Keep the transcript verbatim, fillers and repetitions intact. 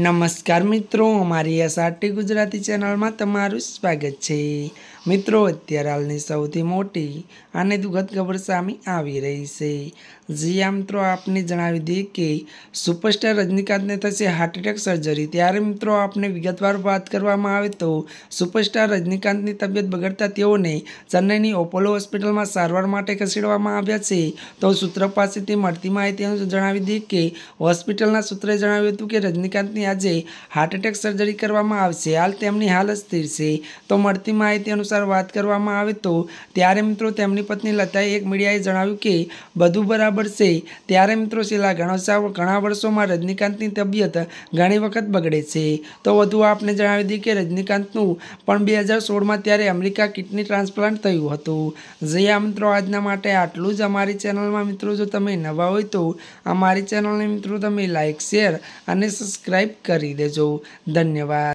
नमस्कार मित्रों, अमारी एसआरटी गुजराती चेनल में तमारुं स्वागत है। मित्रों, अत्यारे हालनी सौथी मोटी अने दुखद खबर सामे आवी रही है। जी आ मित्रों, आपने जणावी दीए कि सुपरस्टार रजनीकांत ने थशे हार्ट एटेक सर्जरी। त्यारे मित्रों, आपने विगतवार बात करवामां आवे तो सुपरस्टार रजनीकांत की तबियत बगड़ता तेओने चेन्नईनी ओपोलो होस्पिटल में सारवार माटे खसेडवामां आव्या छे। तो सूत्र पासेथी मळती माहिती अनुसार जणावी दीए कि होस्पिટલના सूत्रे जणाव्युं हतुं कि रजनीकांतनी आजे हार्ट एटेक सर्जरी करवामां आवशे। हाल तेमनी हालत स्थिर छे। तो मळती माहिती अनुसार बात करवामां आवे तो त्यारे मित्रों तेमनी पत्नी लताए एक मीडियाए जणाव्युं कि बधुं बराबर छे। त्यारे मित्रों छेल्ला घणा घणा वर्षोमां रजनीकांतनी तबियत घणी वखत बगड़े छे। तो वधु आपने जणावी दीए कि रजनीकांतनुं पण बे हज़ार सोळ मां त्यारे अमेरिका किडनी ट्रांसप्लांट थयुं हतुं। जी आ मित्रों, आजना माटे आटલું જ। अमारी चेनलमां मित्रों जो तमे नवा होय तो अमारी चेनलने मित्रों तमे लाइक शेर अने सब्सक्राइब करी देजो। धन्यवाद।